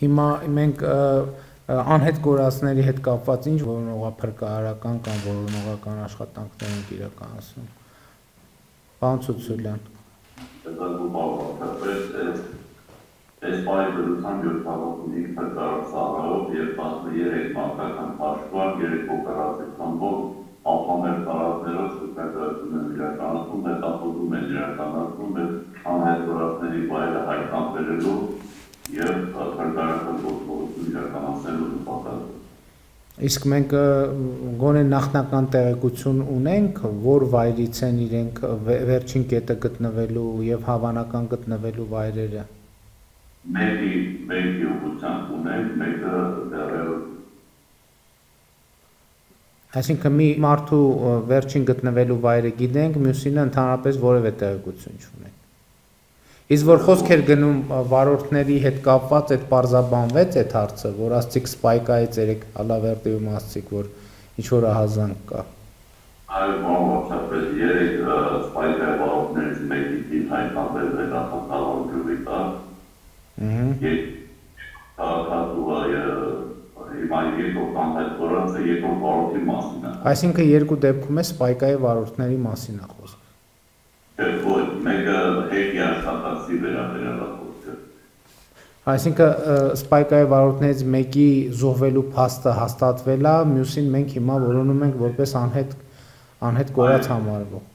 Հիմա մենք անհետ կորածների հետ կապված ինչ որոնողափրկարարական կամ որոնողական աշխատանքներ ենք իրականացնում։ Պարոն Ցուցուլյան։ Այս պայքարության 7 հավաքների փրկարարծառայով եւ 13 մանկական պաշտպան 3 օպերատիվով ափամեր տարածներով շրջագայություն են իրականացում, հետախուզում են իրականացում, անհայտ կորածների վայրը հայտնաբերելու եւ փրկարարական գործողություն իրականացնելու նպատակով։ Իսկ մենք գոնե նախնական տեղեկություն ունենք, որ վայրից են իրենք վերջին կետը գտնվելու եւ հավանական գտնվելու վայրերը։ Մեկի ուղղությամբ ունենք, մեկը դեռևս։ Այսինքն մի մարդու վերջին գտնվելու վայրը գիտենք, մյուսինը ընդհանրապես որևէ տեղեկություն չունենք։ Իսկ որ խոսք էր գնում վարորդների հետ կապված, այդ պարզաբանվեց այդ հարցը, որ ասցիք սպայկայից երեք Ալավերդիում ասցիք, որ ինչ որ ահազանգ կա։ Այո, բավականապես 3 սպայկայ վարորդներից մեկի հայտնաբերվել է նախակալոր գյուղի տակ։ Այսինքն երկու դեպքում է սպայկայի վարորդների մասին է խոսքը։ Մեկը հետի աշխատակցի վերաբերյալ խոսքը։ Այսինքն սպայկայի վարորդներից մեկի զոհվելու փաստը հաստատվել է, մյուսին մենք հիմա որոնում ենք որպես անհետ կորած համարվող։